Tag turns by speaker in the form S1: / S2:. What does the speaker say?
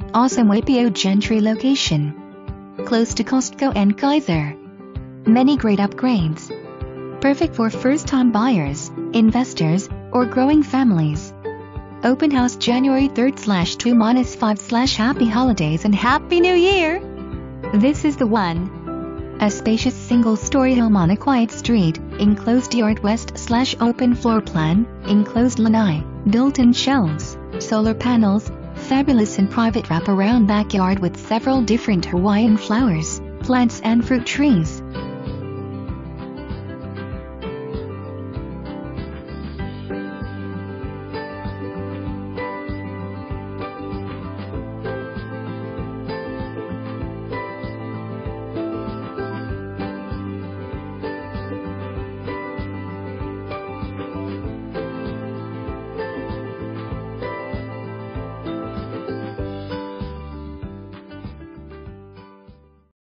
S1: Awesome Waipio Gentry Location. Close to COSTCO and KAISER. Many great upgrades. Perfect for first-time buyers, investors, or growing families. Open house January 3rd/2-5/ Happy Holidays and Happy New Year! This is the one. A spacious single-story home on a quiet street, enclosed yard west/open floor plan, enclosed lanai, built-in shelves, solar panels, fabulous and private wraparound backyard with several different Hawaiian flowers, plants and fruit trees.